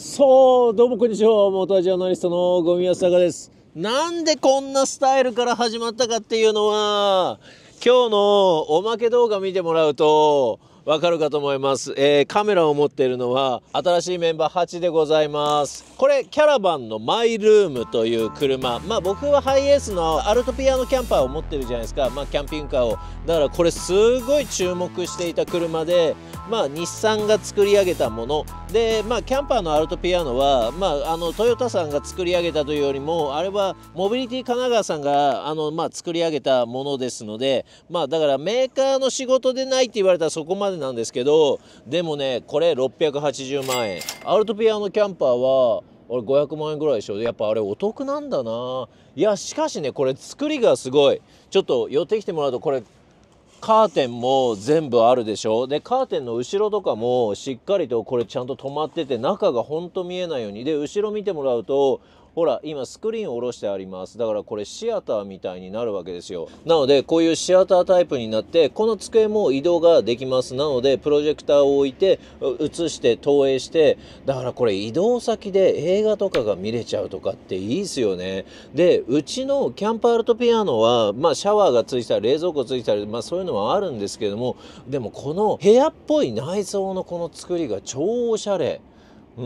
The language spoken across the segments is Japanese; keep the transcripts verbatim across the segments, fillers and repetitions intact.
そう、どうもこんにちは。元アジアナリストのゴミ安坂です。なんでこんなスタイルから始まったかっていうのは、今日のおまけ動画見てもらうとわかるかと思います。えー、カメラを持っているのは新しいメンバーはちでございます。これキャラバンのマイルームという車、まあ僕はハイエースのアルトピアノキャンパーを持ってるじゃないですか。まあキャンピングカーを、だからこれすごい注目していた車で、まあ日産が作り上げたもので、まあキャンパーのアルトピアノは、まああのトヨタさんが作り上げたというよりも、あれはモビリティ神奈川さんがあのまあ作り上げたものですので、まあだからメーカーの仕事でないって言われたらそこまでなんですけど、でもねこれろっぴゃくはちじゅうまんえん、アルトピアノキャンパーは俺ごひゃくまんえんぐらいでしょ。やっぱあれお得なんだな。いやしかしね、これ作りがすごい。ちょっと寄ってきてもらうと、これカーテンも全部あるでしょ。でカーテンの後ろとかもしっかりとこれちゃんと止まってて、中がほんと見えないように。で後ろ見てもらうと、ほら今スクリーンを下ろしてあります。だからこれシアターみたいになるわけですよ。なのでこういうシアタータイプになって、この机も移動ができます。なのでプロジェクターを置いて映して投影して、だからこれ移動先で映画とかが見れちゃうとかっていいですよね。でうちのキャンパーアルトピアノは、まあ、シャワーがついたり冷蔵庫ついたり、まあ、そういうのはあるんですけども、でもこの部屋っぽい内装のこの作りが超おしゃれ。うん、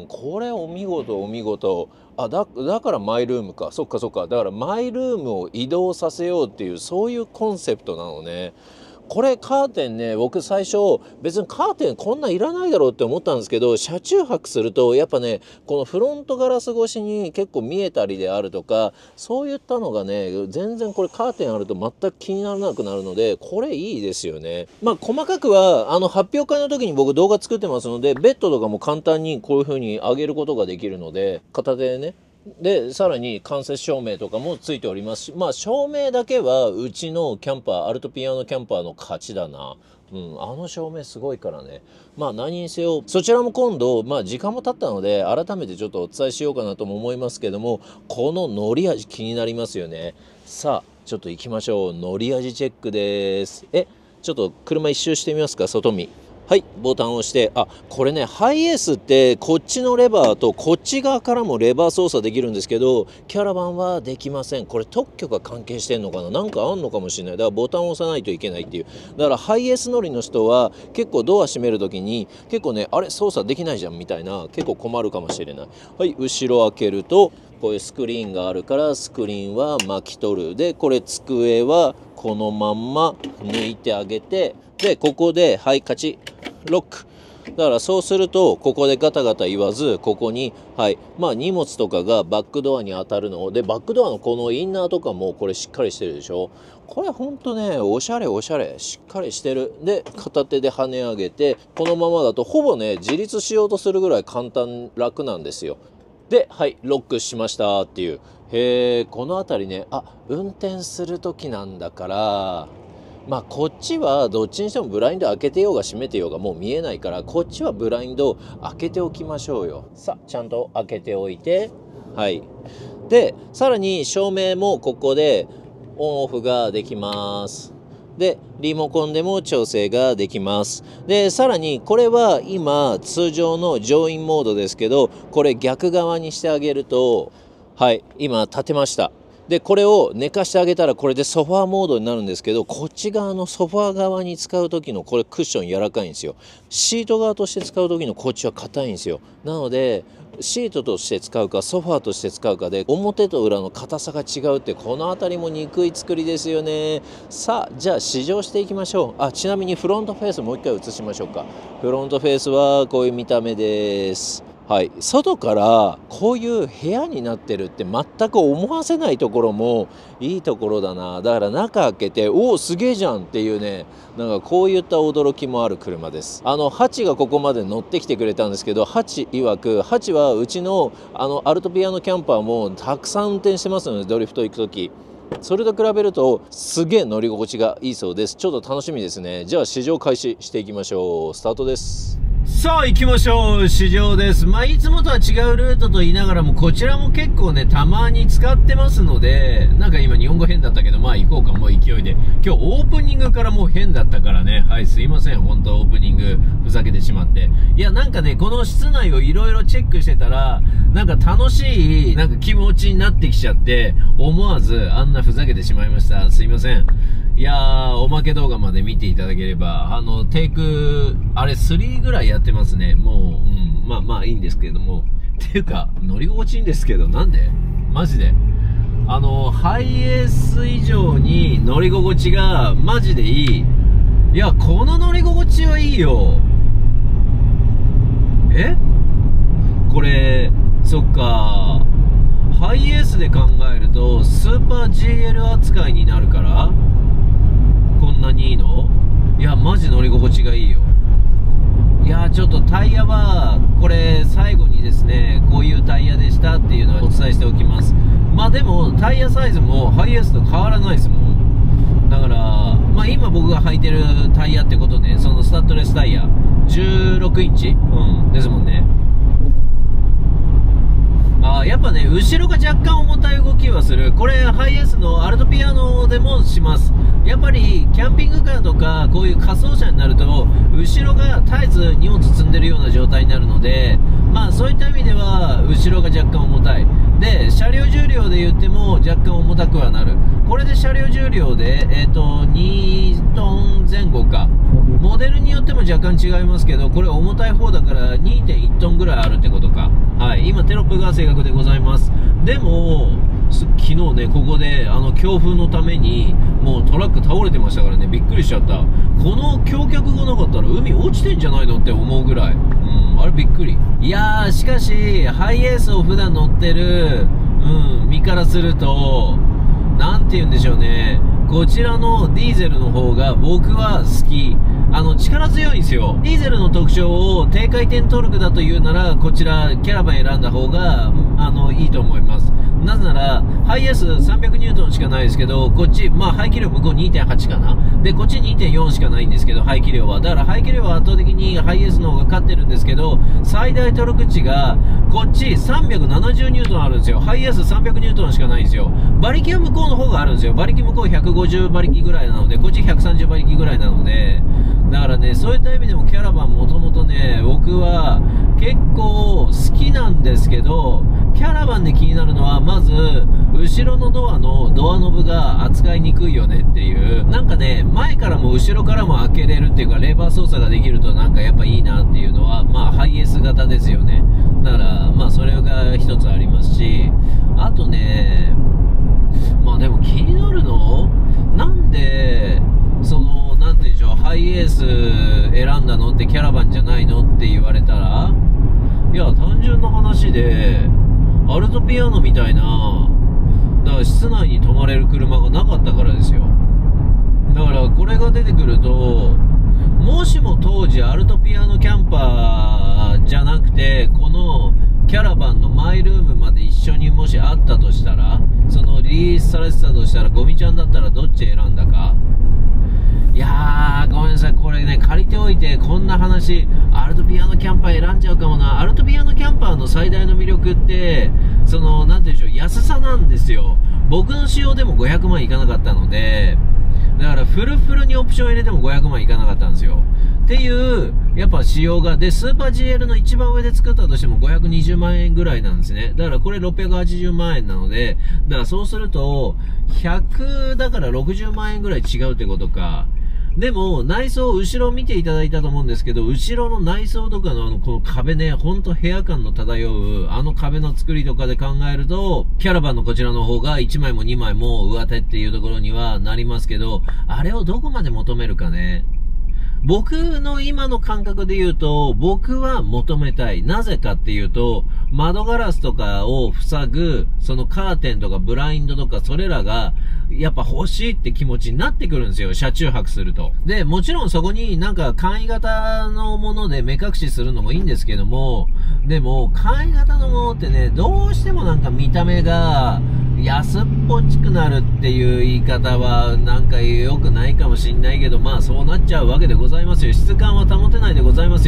これお見事お見事。あ、だ、だからマイルームか。そっかそっか。だからマイルームを移動させようっていう、そういうコンセプトなのね。これカーテンね、僕最初別にカーテンこんないらないだろうって思ったんですけど、車中泊するとやっぱね、このフロントガラス越しに結構見えたりであるとか、そういったのがね、全然これカーテンあると全く気にならなくなるので、これいいですよね。まあ細かくはあの発表会の時に僕動画作ってますので、ベッドとかも簡単にこういう風に上げることができるので、片手でね。でさらに間接照明とかもついておりますし、まあ照明だけはうちのキャンパーアルトピアノキャンパーの勝ちだな。うん、あの照明すごいからね。まあ何にせよそちらも今度、まあ時間も経ったので改めてちょっとお伝えしようかなとも思いますけども、この乗り味気になりますよね。さあちょっと行きましょう。乗り味チェックです。えちょっと車一周してみますか、外見。はい、ボタンを押して、あ、これね、ハイエースってこっちのレバーとこっち側からもレバー操作できるんですけど、キャラバンはできません。これ特許が関係してんのかな、なんかあんのかもしれない。だからボタンを押さないといけないっていう。だからハイエース乗りの人は結構ドア閉めるときに結構ね、あれ操作できないじゃんみたいな、結構困るかもしれない。はい、後ろ開けると、こういうスクリーンがあるからスクリーンは巻き取る。で、これ机はこのまんま抜いてあげて、で、ここで、はい、カチッ。ロックだからそうするとここでガタガタ言わず、ここにはいまあ荷物とかがバックドアに当たるので、バックドアのこのインナーとかもこれしっかりしてるでしょ。これほんとねおしゃれおしゃれしっかりしてる。で片手で跳ね上げて、このままだとほぼね自立しようとするぐらい簡単楽なんですよ。ではいロックしましたっていう。へえ、この辺りね、あ運転する時なんだから、まあこっちはどっちにしてもブラインド開けてようが閉めてようがもう見えないから、こっちはブラインド開けておきましょうよ。さあちゃんと開けておいて、はい。でさらに照明もここでオンオフができます。でリモコンでも調整ができます。でさらにこれは今通常の乗員モードですけど、これ逆側にしてあげると、はい今立てました。でこれを寝かしてあげたらこれでソファーモードになるんですけど、こっち側のソファー側に使う時のこれクッション柔らかいんですよ。シート側として使う時のこっちは硬いんですよ。なのでシートとして使うかソファーとして使うかで表と裏の硬さが違うって、この辺りも憎い作りですよね。さあじゃあ試乗していきましょう。あちなみにフロントフェースもう一回映しましょうか。フロントフェースはこういう見た目です。はい、外からこういう部屋になってるって全く思わせないところもいいところだな。だから中開けておおすげえじゃんっていうね、なんかこういった驚きもある車です。あのハチがここまで乗ってきてくれたんですけど、ハチ曰くハチはうちのあのアルトピアノキャンパーもたくさん運転してますので、ドリフト行く時それと比べるとすげえ乗り心地がいいそうです。ちょっと楽しみですね。じゃあ試乗開始していきましょう。スタートです。 さあ行きましょう。市場です。まあいつもとは違うルートと言いながらも、こちらも結構ねたまに使ってますので、なんか今日本語変だったけど、まあ行こうか、もう勢いで。今日オープニングからもう変だったからね、はいすいません、本当オープニングふざけてしまって。いやなんかね、この室内をいろいろチェックしてたら、なんか楽しいなんか気持ちになってきちゃって、思わずあんなふざけてしまいました。すいません。いやー、おまけ動画まで見ていただければ、あの、テイク、あれスリーぐらいやってますね。もう、うん、まあまあいいんですけれども。っていうか、乗り心地いいんですけど、なんでマジで。あの、ハイエース以上に乗り心地がマジでいい。いや、この乗り心地はいいよ。えこれ、そっか。ハイエースで考えると、スーパー ジーエル 扱いになるからこんなにいいの？いや、マジ乗り心地がいいよ。いや、ちょっとタイヤは、これ、最後にですね、こういうタイヤでしたっていうのはお伝えしておきます。まあでも、タイヤサイズもハイエースと変わらないですもん。だから、まあ今僕が履いてるタイヤってことね、そのスタッドレスタイヤ、じゅうろくインチ、うん、ですもんね。あ、やっぱね、後ろが若干重たい動きはする。これ、ハイエースのアルトピアノでもします。やっぱり、キャンピングカーとか、こういう仮装車になると、後ろが絶えず荷物積んでるような状態になるので、まあ、そういった意味では、後ろが若干重たい。で、車両重量で言っても、若干重たくはなる。これで車両重量で、えっと、にトンぜん後か。モデルによっても若干違いますけど、これ重たい方だから にてんいち トンぐらいあるってことか。はい。今テロップが正確でございます。でも、昨日ね、ここで、あの、強風のために、もうトラック倒れてましたからね、びっくりしちゃった。この橋脚がなかったら海落ちてんじゃないのって思うぐらい。うん、あれびっくり。いやー、しかし、ハイエースを普段乗ってる、うん、身からすると、なんて言うんでしょうね。こちらのディーゼルの方が僕は好き。あの、力強いんですよ。ディーゼルの特徴を低回転トルクだと言うなら、こちら、キャラバン選んだ方が、あの、いいと思います。なぜなら、ハイエースさんびゃくニュートンしかないですけど、こっち、まあ、排気量向こう にてんはち かな。で、こっち にてんよん しかないんですけど、排気量は。だから排気量は圧倒的にハイエースの方が勝ってるんですけど、最大トルク値が、こっちさんびゃくななじゅうニュートンあるんですよ。ハイエースさんびゃくニュートンしかないんですよ。馬力は向こうの方があるんですよ。馬力向こうひゃくごじゅう馬力ぐらいなので、こっちひゃくさんじゅう馬力ぐらいなので、だからね、そういった意味でもキャラバンもともとね、僕は結構好きなんですけど、キャラバンで気になるのは、まず、後ろのドアのドアノブが扱いにくいよねっていう。なんかね、前からも後ろからも開けれるっていうか、レバー操作ができるとなんかやっぱいいなっていうのは、まあ、ハイエース型ですよね。だから、まあ、それが一つありますし、あとね、まあでも気になるの？なんで、その、なんて言うんでしょう、ハイエース選んだのってキャラバンじゃないのって言われたら、いや、単純な話で、アルトピアノみたいな、だから室内に止まれる車がなかったからですよ。だからこれが出てくると、もしも当時アルトピアノキャンパーじゃなくて、このキャラバンのマイルームまで一緒にもしあったとしたら、そのリリースされてたとしたら、ゴミちゃんだったらどっち選んだか。いやー、ごめんなさい。これね、借りておいて、こんな話、アルトピアノキャンパー選んじゃうかもな。アルトピアノキャンパーの最大の魅力って、その、なんていうんでしょう、安さなんですよ。僕の仕様でもごひゃくまんいかなかったので、だからフルフルにオプション入れてもごひゃくまんいかなかったんですよ。っていう、やっぱ仕様が、で、スーパー ジーエル の一番上で作ったとしてもごひゃくにじゅうまんえんぐらいなんですね。だからこれろっぴゃくはちじゅうまんえんなので、だからそうすると、ひゃくだからろくじゅうまんえんぐらい違うってことか。でも、内装、後ろ見ていただいたと思うんですけど、後ろの内装とかのあの、この壁ね、ほんと部屋感の漂う、あの壁の作りとかで考えると、キャラバンのこちらの方がいちまいもにまいも上手っていうところにはなりますけど、あれをどこまで求めるかね。僕の今の感覚で言うと、僕は求めたい。なぜかっていうと、窓ガラスとかを塞ぐ、そのカーテンとかブラインドとか、それらが、やっぱ欲しいって気持ちになってくるんですよ。車中泊すると。で、もちろんそこになんか簡易型のもので目隠しするのもいいんですけども、でも、簡易型のものってね、どうしてもなんか見た目が安っぽっちくなるっていう言い方はなんか良くないかもしんないけど、まあそうなっちゃうわけでございますよ。質感は保てないでございますよ。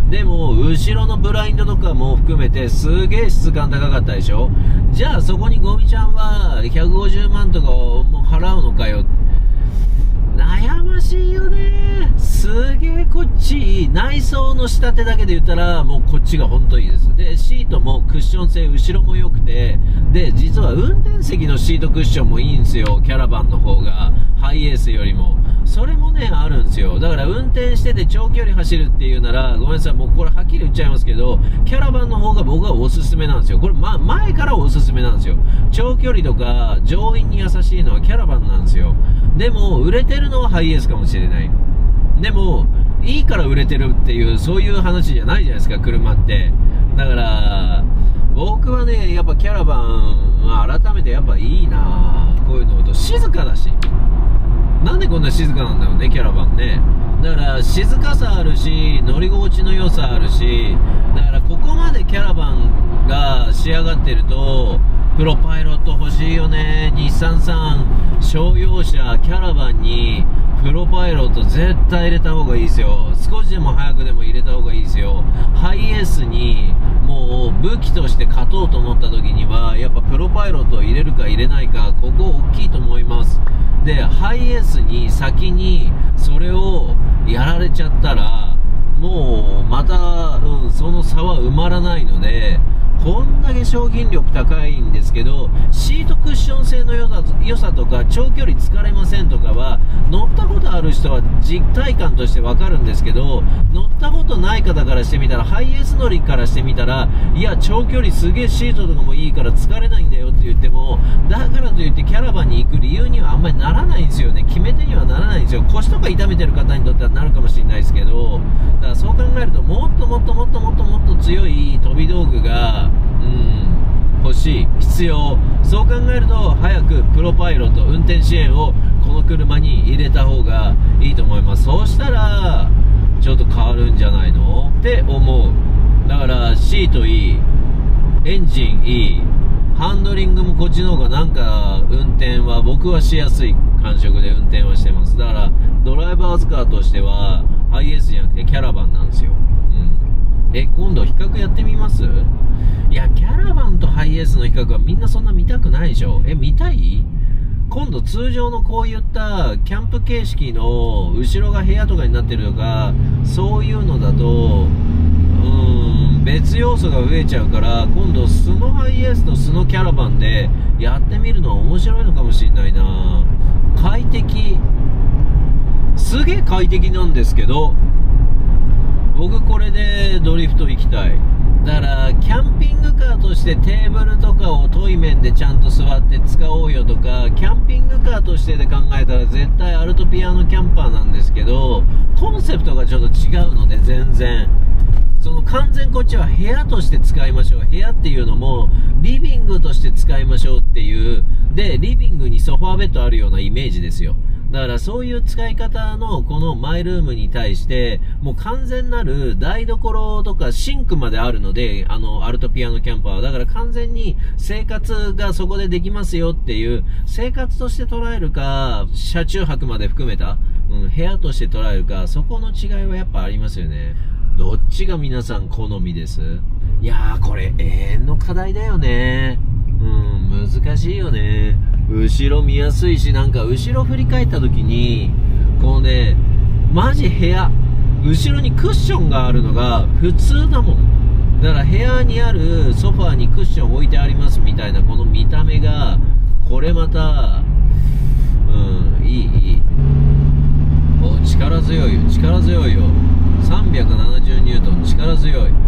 でも後ろのブラインドとかも含めてすげえ質感高かったでしょ。じゃあそこにゴミちゃんはひゃくごじゅうまんとかをもう払うのかよ。悩ましいよね。すげえこっち内装の仕立てだけで言ったらもうこっちが本当いいです。でシートもクッション性後ろも良くて、で実は運転席のシートクッションもいいんですよ、キャラバンの方がハイエースよりも。それもねあるんですよ。だから運転してて長距離走るっていうならごめんなさい、もうこれはっきり言っちゃいますけど、キャラバンの方が僕はおすすめなんですよ。これ、ま、前からおすすめなんですよ。長距離とか乗員に優しいのはキャラバンなんですよ。でも売れてるのはハイエースかもしれない。でもいいから売れてるっていうそういう話じゃないじゃないですか、車って。だから僕はねやっぱキャラバンは改めてやっぱいいな。こういうのと静かだし、なんでこんな静かなんだろうねキャラバンね。だから静かさあるし乗り心地の良さあるし、だからここまでキャラバンが仕上がってるとプロパイロット欲しいよね。日産さん商用車キャラバンにプロパイロット絶対入れた方がいいですよ。少しでも早くでも入れた方がいいですよ。ハイエースにもう武器として勝とうと思った時にはやっぱプロパイロットを入れるか入れないか、ここ大きいと思います。でハイエースに先にそれをやられちゃったらもうまた、うん、その差は埋まらないので、こんだけ商品力高いんですけどシートクッション性の良さ、良さとか長距離疲れませんとかは乗ったことある人は実体感としてわかるんですけど、乗ったことない方からしてみたら、ハイエース乗りからしてみたら、いや長距離すげえシートとかもいいから疲れないんだよって言っても、だからといってキャラバンに行く理由にはあんまりならないんですよね。決め手にはならないんですよ。腰とか痛めてる方にとってはなるかもしれないですけど、だからそう考えるともっともっともっともっともっと強い飛び道具がうん欲しい、必要。そう考えると早くプロパイロット運転支援をこの車に入れた方がいいと思います。そうしたらちょっと変わるんじゃないのって思う。だからシートいい、エンジンいい、ハンドリングもこっちの方がなんか運転は僕はしやすい感触で運転はしてます。だからドライバーズカーとしてはハイエースじゃなくてキャラバンなんですよ。うん、え今度比較やってみます？いやキャラバンとハイエースの比較はみんなそんな見たくないでしょ。え見たい？今度通常のこういったキャンプ形式の後ろが部屋とかになってるとかそういうのだとうーん別要素が増えちゃうから、今度スノハイエースとスノキャラバンでやってみるのは面白いのかもしれないな。快適、すげえ快適なんですけど、僕これでドリフト行きたい。だからキャンピングカーとしてテーブルとかを対面でちゃんと座って使おうよとか、キャンピングカーとしてで考えたら絶対アルトピアノキャンパーなんですけど、コンセプトがちょっと違うので全然その完全こっちは部屋として使いましょう。部屋っていうのもリビングとして使いましょうっていう、でリビングにソファーベッドあるようなイメージですよ。だからそういう使い方のこのマイルームに対してもう完全なる台所とかシンクまであるので、あのアルトピアノキャンパーはだから完全に生活がそこでできますよっていう、生活として捉えるか車中泊まで含めた、うん、部屋として捉えるか、そこの違いはやっぱありますよね。どっちが皆さん好みです？いやーこれ永遠の課題だよね。うん難しいよね。後ろ見やすいし、なんか後ろ振り返った時にこうね、マジ部屋後ろにクッションがあるのが普通だもん。だから部屋にあるソファーにクッション置いてありますみたいなこの見た目が、これまたうんいいいい。お力強いよ力強いよ。さんびゃくななじゅうニュートン力強い。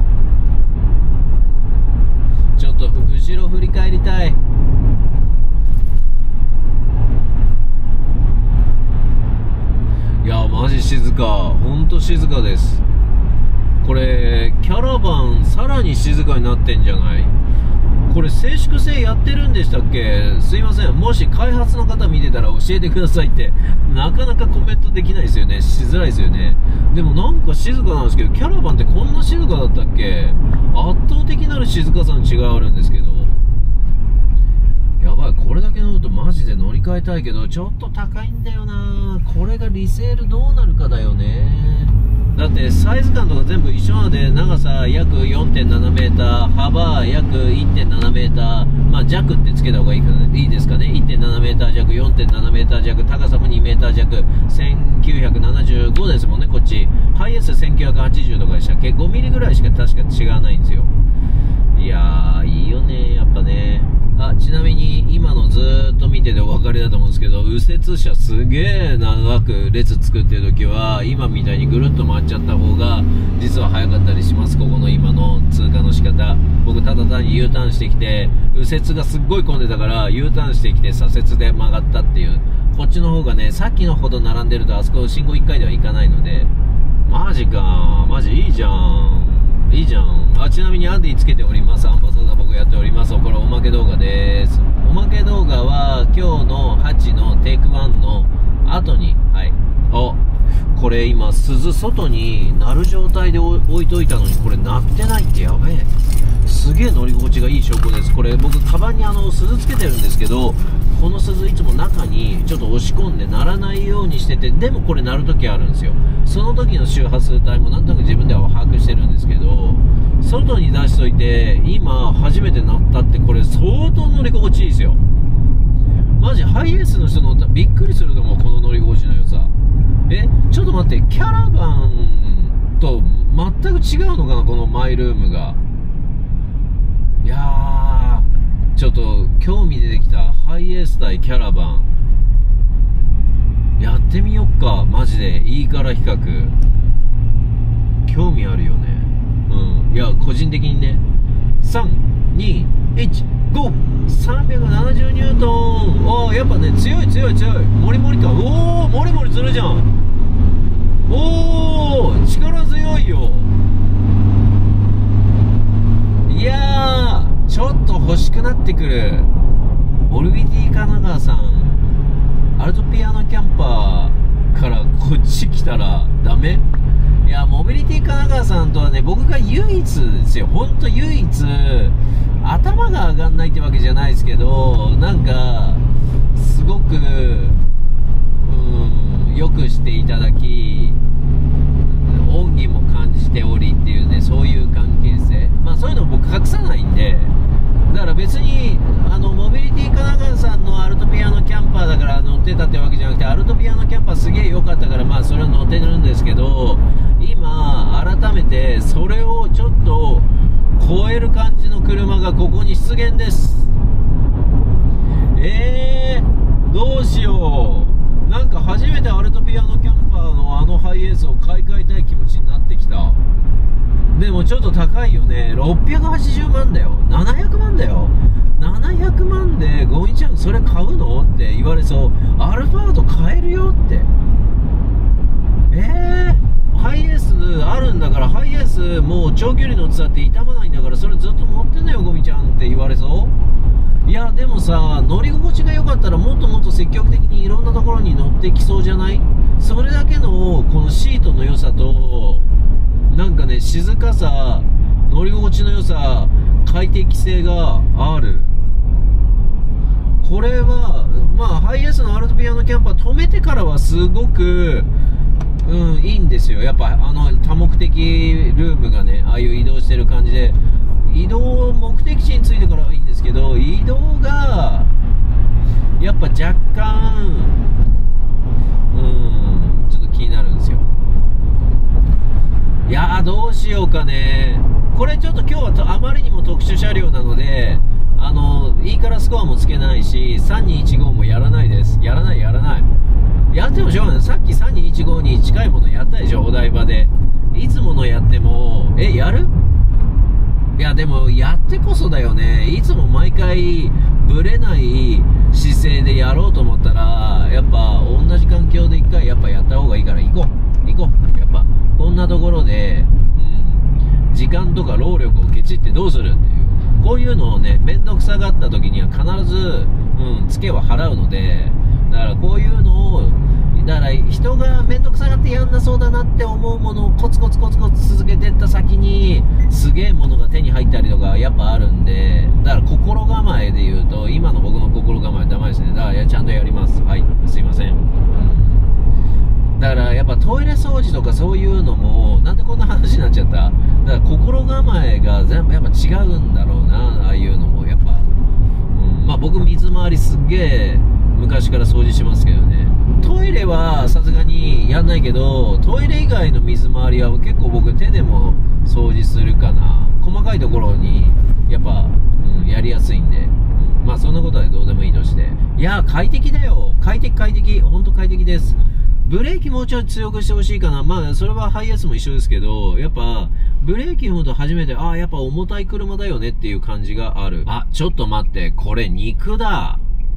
ちょっと後ろ振り返りたい。いやマジ静か、ほんと静かです。これキャラバンさらに静かになってんじゃない？これ静粛性やってるんでしたっけ？すいません、もし開発の方見てたら教えてくださいって。なかなかコメントできないですよね、しづらいですよね。でもなんか静かなんですけど、キャラバンってこんな静かだったっけ？圧倒的なる静かさに違いあるんですけど、やばい、これだけ乗るとマジで乗り換えたいけどちょっと高いんだよな。これがリセールどうなるかだよね。だってサイズ感とか全部一緒長さ約 よんてんななメーター、幅約 いってんななメーター、まあ弱ってつけた方がいいかな、いいですかね。 いってんななメーター弱、 よんてんななメーター弱、高さもにメーター弱、せんきゅうひゃくななじゅうごですもんね、こっち。ハイエースせんきゅうひゃくはちじゅうとかでしたっけ。ごミリぐらいしか確か違わないんですよ。いやー、いいよね、やっぱね。あ、ちなみに今のずーっと見ててお分かりだと思うんですけど、右折車すげー長く列作ってる時は今みたいにぐるっと回っちゃった方が実は早かったりします。ここの今の通過の仕方。僕ただ単に U ターンしてきて、右折がすっごい混んでたから U ターンしてきて左折で曲がったっていう。こっちの方がね、さっきのほど並んでるとあそこ信号いっかいでは行かないので。マジか、マジいいじゃん、いいじゃん。あ、ちなみにアンディつけております。アンバサダー僕やっております。これおまけ動画です。おまけ動画は今日のはちのテイクワンの後に、はい。あ、これ今鈴外に鳴る状態で置いといたのにこれ鳴ってないってやべえ。すげえ乗り心地がいい証拠です。これ僕カバンにあの鈴つけてるんですけど、この鈴いつも中にちょっと押し込んで鳴らないようにしてて、でもこれ鳴る時あるんですよ。その時の周波数帯もなんとなく自分では把握してるんですけど、外に出しといて今初めて鳴ったってこれ相当乗り心地いいですよ。マジハイエースの人乗ったらびっくりすると思う、この乗り心地の良さ。え、ちょっと待って、キャラバンと全く違うのかな、このマイルームが。いやー、ちょっと興味出てきた。ハイエース対キャラバンやってみよっか、マジで。いいから比較興味あるよね。うん、いや個人的にね。さん、に、いち、ゴー。さんびゃくななじゅうニュートン。ああ、やっぱね、強い強い強い。モリモリか。おお、モリモリするじゃん。おお、力強いよ。いやー、ちょっと欲しくなってくる。オルビティ神奈川さん、アルトピアノキャンパーからこっち来たらダメ？いや、モビリティ神奈川さんとはね、僕が唯一ですよ、ほんと唯一頭が上がんないってわけじゃないですけど、なんかすごくうんよくしていただき、恩義も感じておりっていうね、そういう関係性。まあそういうの僕隠さないんで、だから別にあのモビリティ神奈川さんのアルトピアノキャンパーだから乗ってたってわけじゃなくて、アルトピアノキャンパーすげえ良かったから、まあそれは乗ってるんですけど、今改めてそれをちょっと超える感じの車がここに出現です。えー、どうしよう。なんか初めてアルトピアノキャンパーのあのハイエースを買い替えたい気持ちになってきた。でもちょっと高いよね。ろっぴゃくはちじゅうまんだよ。ななひゃくまんだよ。ななひゃくまんでゴミちゃんそれ買うのって言われそう。アルファード買えるよって。えー、ハイエースあるんだから、ハイエースもう長距離乗ってたって傷まないんだから、それずっと乗ってんだよゴミちゃんって言われそう。いやでもさ、乗り心地が良かったらもっともっと積極的にいろんなところに乗ってきそうじゃない？それだけのこのシートの良さと、なんかね、静かさ、乗り心地の良さ、快適性がある。これはまあハイエースのアルトピアノキャンパー止めてからはすごくうんいいんですよ。やっぱあの多目的ルームがね、ああいう移動してる感じで、移動目的地に着いてからはいいんですけど、移動がやっぱ若干うんちょっと気になるんですよ。いやーどうしようかね。これちょっと今日はとあまりにも特殊車両なので、あのいいからスコアもつけないし、さんにいちごもやらないです。やらないやらない。やってもしょうがない。さっきさんにいちごに近いものやったでしょ、お台場で。いつものやってもえやる？いやでもやってこそだよね。いつも毎回ブレない姿勢でやろうと思ったら、やっぱ同じ環境で一回やっぱやった方がいいから、行こう行こう。やっぱこんなところで、うん、時間とか労力をケチってどうするっていう、こういうのをね、めんどくさがった時には必ず、うん、ツケは払うので、だからこういうのを、だから人がめんどくさがってやんなそうだなって思うものをコツコツコツコツ続けていった先にすげえものが手に入ったりとかやっぱあるんで、だから心構えで言うと、今の僕の心構えダメですね。だからちゃんとやります。はい、すいません。だからやっぱトイレ掃除とかそういうのも、なんでこんな話になっちゃった？だからこやっぱやっぱ違うんだろうな、ああいうのもやっぱ、うん、まあ僕水回りすっげえ昔から掃除しますけどね。トイレはさすがにやんないけど、トイレ以外の水回りは結構僕手でも掃除するかな。細かいところにやっぱ、うん、やりやすいんで、うん、まあそんなことはどうでもいいとして、いや快適だよ、快適快適、ほんと快適です。ブレーキもうちょい強くしてほしいかな。まあそれはハイエースも一緒ですけど、やっぱブレーキ踏むと初めて、ああやっぱ重たい車だよねっていう感じがある。あ、ちょっと待って、これ肉だ。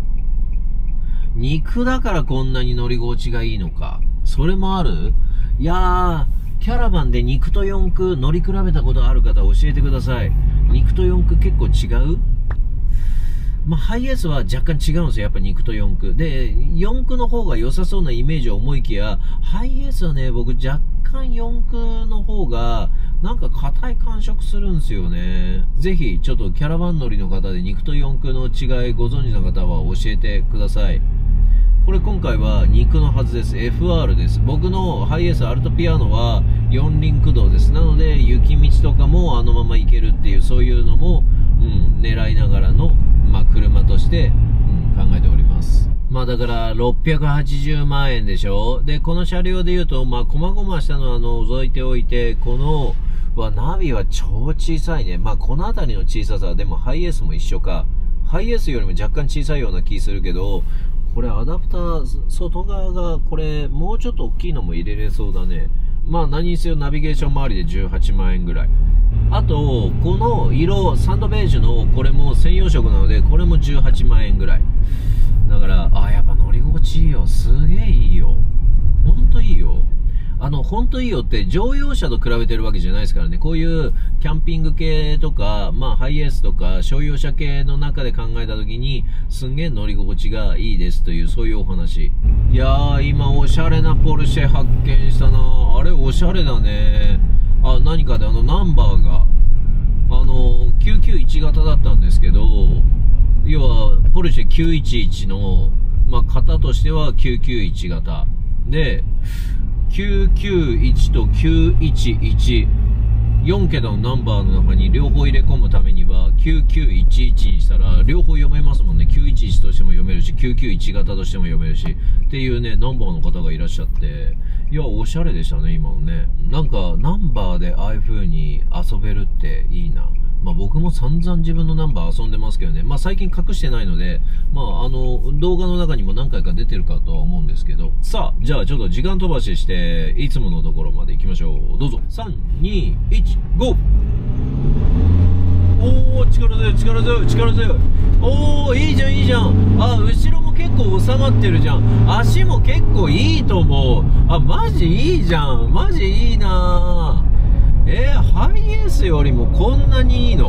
肉だからこんなに乗り心地がいいのか。それもある？いやー、キャラバンで肉と四駆乗り比べたことある方教えてください。肉と四駆結構違う？まあ、ハイエースは若干違うんですよ。やっぱ肉と四駆。で、四駆の方が良さそうなイメージを思いきや、ハイエースはね、僕若干四駆の方が、なんか硬い感触するんですよね。ぜひ、ちょっとキャラバン乗りの方で肉と四駆の違いご存知の方は教えてください。これ今回は肉のはずです。エフアール です。僕のハイエースアルトピアノは四輪駆動です。なので、雪道とかもあのまま行けるっていう、そういうのも、うん、狙いながらの、まあ、車として、うん、考えております。まあだからろっぴゃくはちじゅうまんえんでしょ。で、この車両で言うと、まあ、細々したのは除いておいて、この、はナビは超小さいね。まあ、この辺りの小ささは、でもハイエースも一緒か。ハイエースよりも若干小さいような気するけど、これアダプター、外側が、これ、もうちょっと大きいのも入れれそうだね。まあ何にせよナビゲーション周りでじゅうはちまんえんぐらい。あと、この色、サンドベージュの、これも専用色なので、これもじゅうはちまんえんぐらい。だから、あ、やっぱ乗り心地いいよ。すげえいいよ。ほんといいよ。あの、ほんといいよって乗用車と比べてるわけじゃないですからね。こういうキャンピング系とか、まあハイエースとか商用車系の中で考えたときに、すんげえ乗り心地がいいですという、そういうお話。いやー、今おしゃれなポルシェ発見したな。あれおしゃれだね。あ、何かであのナンバーが、あの、きゅうきゅういち型だったんですけど、要は、ポルシェきゅういちいちの、まあ、型としてはきゅうきゅういち型。で、きゅうきゅういちときゅういちいち、よん桁のナンバーの中に両方入れ込むためには、きゅうきゅういちいちにしたら、両方読めますもんね。きゅういちいちとしても読めるし、きゅうきゅういち型としても読めるし、っていうね、ナンバーの方がいらっしゃって、いや、おしゃれでしたね、今のね。なんか、ナンバーでああいう風に遊べるっていいな。まあ僕も散々自分のナンバー遊んでますけどね。まあ最近隠してないので、まああの、動画の中にも何回か出てるかとは思うんですけど。さあ、じゃあちょっと時間飛ばしして、いつものところまで行きましょう。どうぞ。さん、に、いち、ゴー！おー、力強い、力強い、力強い。おー、いいじゃん、いいじゃん。あ、後ろも結構収まってるじゃん。足も結構いいと思う。あ、マジいいじゃん。マジいいなぁ。えー、ハイエースよりもこんなにいいの？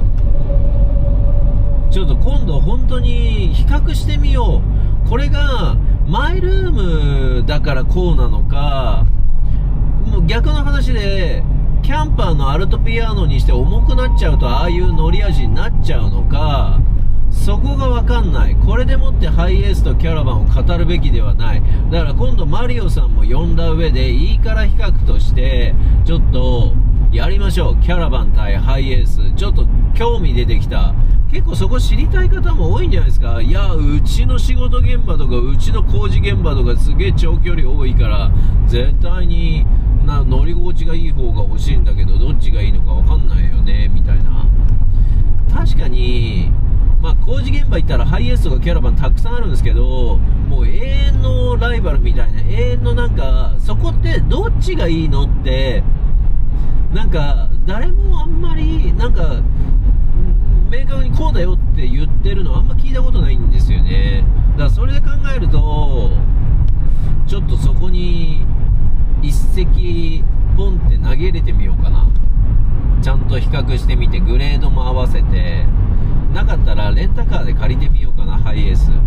ちょっと今度本当に比較してみよう。これがマイルームだからこうなのか、もう逆の話でキャンパーのアルトピアノにして重くなっちゃうとああいう乗り味になっちゃうのか、そこがわかんない。これでもってハイエースとキャラバンを語るべきではない。だから今度マリオさんも呼んだ上でいいから比較としてちょっとやりましょう。キャラバン対ハイエース。ちょっと興味出てきた。結構そこ知りたい方も多いんじゃないですか。いや、うちの仕事現場とかうちの工事現場とかすげえ長距離多いから絶対にな乗り心地がいい方が欲しいんだけどどっちがいいのかわかんないよねみたいな。確かにまあ工事現場行ったらハイエースとかキャラバンたくさんあるんですけど、もう永遠のライバルみたいな、永遠のなんかそこってどっちがいいのってなんか誰もあんまりなんか明確にこうだよって言ってるのあんま聞いたことないんですよね。だからそれで考えるとちょっとそこに一石ポンって投げ入れてみようかな。ちゃんと比較してみてグレードも合わせて、なかったらレンタカーで借りてみようかな。ハイエース、うん、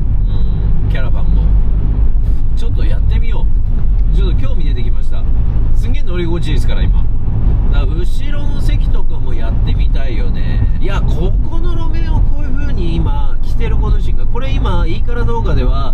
キャラバンもちょっとやってみよう。ちょっと興味出てきました。すんげえ乗り心地いいですから今。だから後ろの席とかもやってみたいよね。いや、ここの路面をこういう風に今来てること自身が、これ今いいから動画では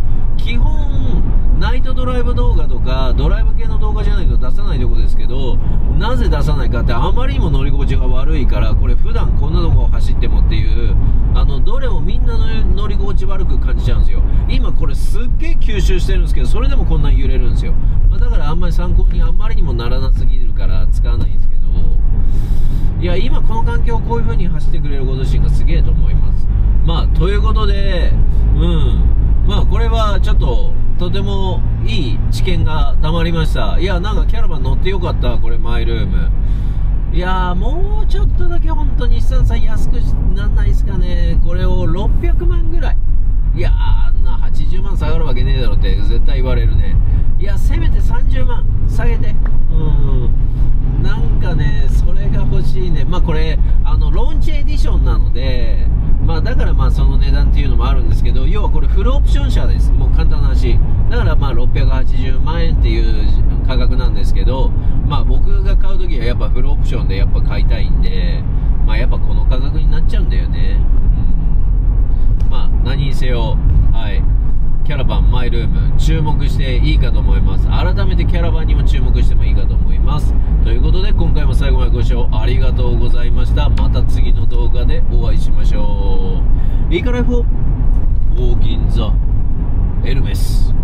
基本ナイトドライブ動画とかドライブ系の動画じゃないと出さないところですけど、なぜ出さないかって、あまりにも乗り心地が悪いから、これ普段こんなとこを走ってもっていう、あのどれもみんなの乗り心地悪く感じちゃうんですよ。今これすっげえ吸収してるんですけど、それでもこんなに揺れるんですよ。まあ、だからあんまり参考にあんまりにもならなすぎるから使わないんですけど、いや今この環境をこういう風に走ってくれるご自身がすげえと思います。まあということで、うんまあこれはちょっととてもいい知見がたまりました。いやなんかキャラバン乗ってよかった。これマイルーム、いやーもうちょっとだけ本当に日産さん安くなんないですかね。これをろっぴゃくまんぐらい、いやーなはちじゅうまん下がるわけねえだろって絶対言われるね。いやせめてさんじゅうまん下げて、うんなんかねそれが欲しいね。まあこれあのローンチエディションなので、まあだからまあその値段っていうのもあるんですけど、要はこれフルオプション車です。もう簡単な話だから、まあろっぴゃくはちじゅうまんえんっていう価格なんですけど、まあ僕が買うときはやっぱフルオプションでやっぱ買いたいんで、まあやっぱこの価格になっちゃうんだよね。うん、まあ何にせよ、はいキャラバンマイルーム注目していいかと思います。改めてキャラバンにも注目してもいいかと思います。ということで今回も最後までご視聴ありがとうございました。また次の動画でお会いしましょう。いいかライフを大銀座エルメス、うん、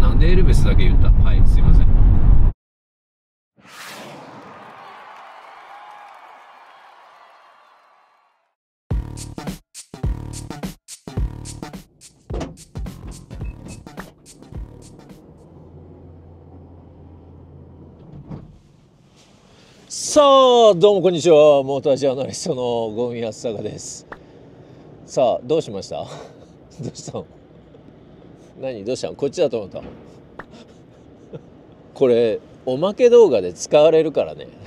なんでエルメスだけ言った。はいすいません。さあどうもこんにちは、モータージャーナリストの五味康隆です。さあどうしましたどうしたの何どうしたのこっちだと思ったこれおまけ動画で使われるからね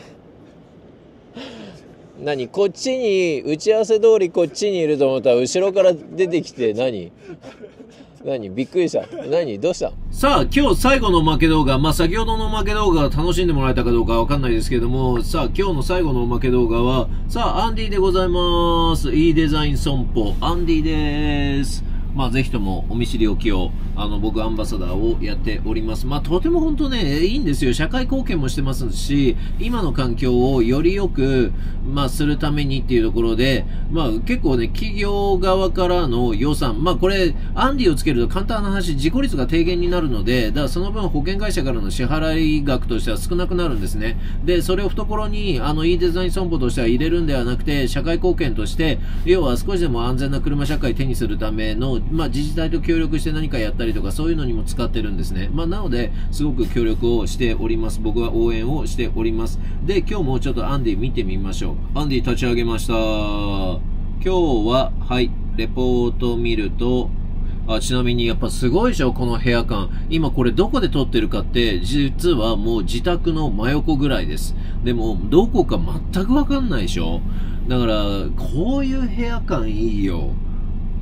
何こっちに打ち合わせ通りこっちにいると思ったら後ろから出てきて何何びっくりした。何どうした。さあ今日最後のおまけ動画、まあ先ほどのおまけ動画楽しんでもらえたかどうかわかんないですけども、さあ今日の最後のおまけ動画はさあアンディでございます。いいデザイン損保アンディです。まあぜひともお見知りおきを、あの僕アンバサダーをやっております。まあとても本当ねいいんですよ。社会貢献もしてますし、今の環境をより良くまあするためにっていうところで、まあ結構ね企業側からの予算、まあこれアンディをつけると簡単な話、事故率が低減になるので、だからその分保険会社からの支払い額としては少なくなるんですね。でそれを懐にあのいいデザイン損保としては入れるんではなくて、社会貢献として要は少しでも安全な車社会を手にするためのまあ、自治体と協力して何かやったりとかそういうのにも使ってるんですね。まあ、なのですごく協力をしております。僕は応援をしております。で今日もちょっとアンディ見てみましょう。アンディ立ち上げました。今日ははいレポート見ると、あちなみにやっぱすごいでしょこの部屋感。今これどこで撮ってるかって実はもう自宅の真横ぐらいです。でもどこか全くわかんないでしょ。だからこういう部屋感いいよ。うん、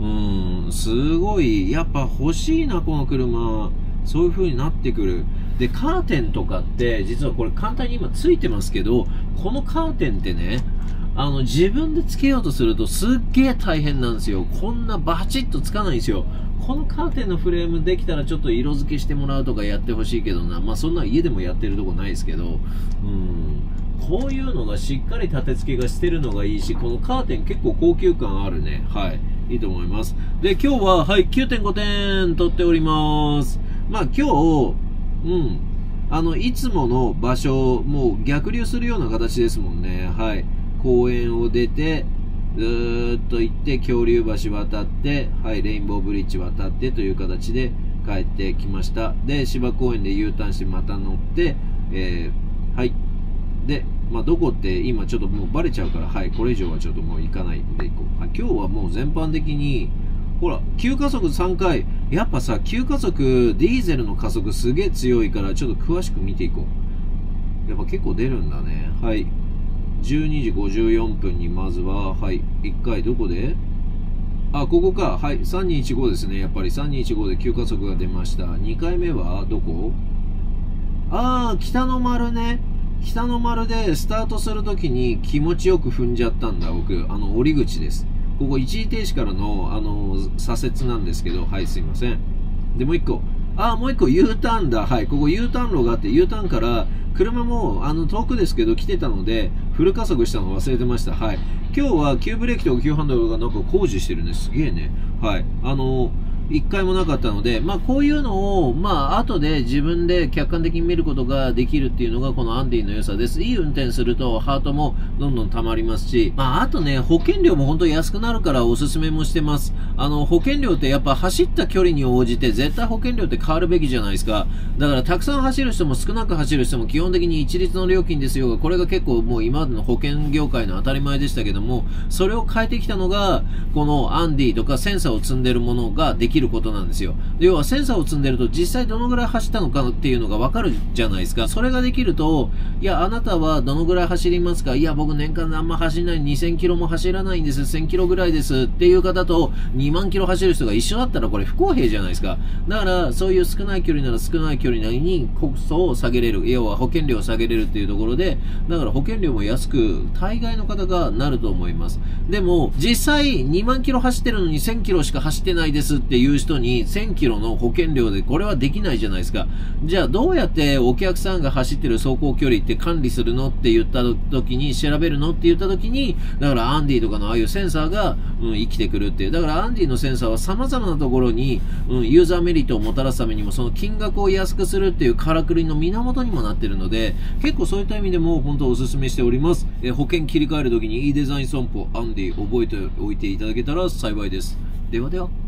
すごい、やっぱ欲しいな、この車。そういう風になってくる。で、カーテンとかって、実はこれ簡単に今ついてますけど、このカーテンってね、あの、自分でつけようとするとすっげー大変なんですよ。こんなバチッとつかないんですよ。このカーテンのフレームできたらちょっと色付けしてもらうとかやってほしいけどな。まあそんな家でもやってるとこないですけど、うん。こういうのがしっかり立て付けがしてるのがいいし、このカーテン結構高級感あるね。はい。いいと思います。で、今日は、はい、きゅうてんごてん取っております。まあ今日、うん。あの、いつもの場所、もう逆流するような形ですもんね。はい。公園を出て、ずーっと行って、恐竜橋渡って、はい、レインボーブリッジ渡ってという形で帰ってきました。で、芝公園で U ターンしてまた乗って、えー、はい。で、まあ、どこって今ちょっともうバレちゃうから、はい、これ以上はちょっともう行かないんで行こう。はい、今日はもう全般的に、ほら、急加速さんかい。やっぱさ、急加速、ディーゼルの加速すげえ強いから、ちょっと詳しく見ていこう。やっぱ結構出るんだね。はい。じゅうにじごじゅうよんぷんにまずは、はい、いっかいどこであ、ここか。はい、さんにいちごですね。やっぱりさんにいちごで急加速が出ました。にかいめはどこあー、北の丸ね。北の丸でスタートするときに気持ちよく踏んじゃったんだ、僕。あの、折り口です。 ここ一時停止からの、あの、左折なんですけど、はい、すいません。で、もう一個。ああ、もう一個 U ターンだ。はい、ここ U ターン路があって、U ターンから、車も、あの、遠くですけど、来てたので、フル加速したの忘れてました。はい。今日は急ブレーキと急ハンドルがなんか工事してるね。すげえね。はい。あの、一回もなかったので、まあこういうのを、まあ後で自分で客観的に見ることができるっていうのがこのアンディの良さです。いい運転するとハートもどんどん溜まりますし、まああとね、保険料も本当に安くなるからおすすめもしてます。あの、保険料ってやっぱ走った距離に応じて絶対保険料って変わるべきじゃないですか。だからたくさん走る人も少なく走る人も基本的に一律の料金ですよが、これが結構もう今までの保険業界の当たり前でしたけども、それを変えてきたのが、このアンディとかセンサーを積んでるものができることなんですよ。要はセンサーを積んでると実際どのぐらい走ったのかっていうのがわかるじゃないですか。それができると、いや、あなたはどのぐらい走りますか？いや、僕年間あんま走らない、にせんキロも走らないんです、せんキロぐらいですっていう方とにまんキロ走る人が一緒だったらこれ不公平じゃないですか。だからそういう少ない距離なら少ない距離なりにコストを下げれる、要は保険料を下げれるっていうところで、だから保険料も安く大概の方がなると思います。でも実際にまんキロ走ってるのにせんキロしか走ってないですっていう人にせんキロの保険料でこれはできないじゃないですか。じゃあどうやってお客さんが走ってる走行距離って管理するのって言った時に、調べるのって言った時に、だからアンディとかのああいうセンサーが、うん、生きてくるっていう。だからアンディのセンサーは様々なところに、うん、ユーザーメリットをもたらすためにもその金額を安くするっていうからくりの源にもなってるので、結構そういった意味でも本当お勧めしております。え保険切り替える時にいいデザイン損保アンディ覚えておいていただけたら幸いです。ではでは。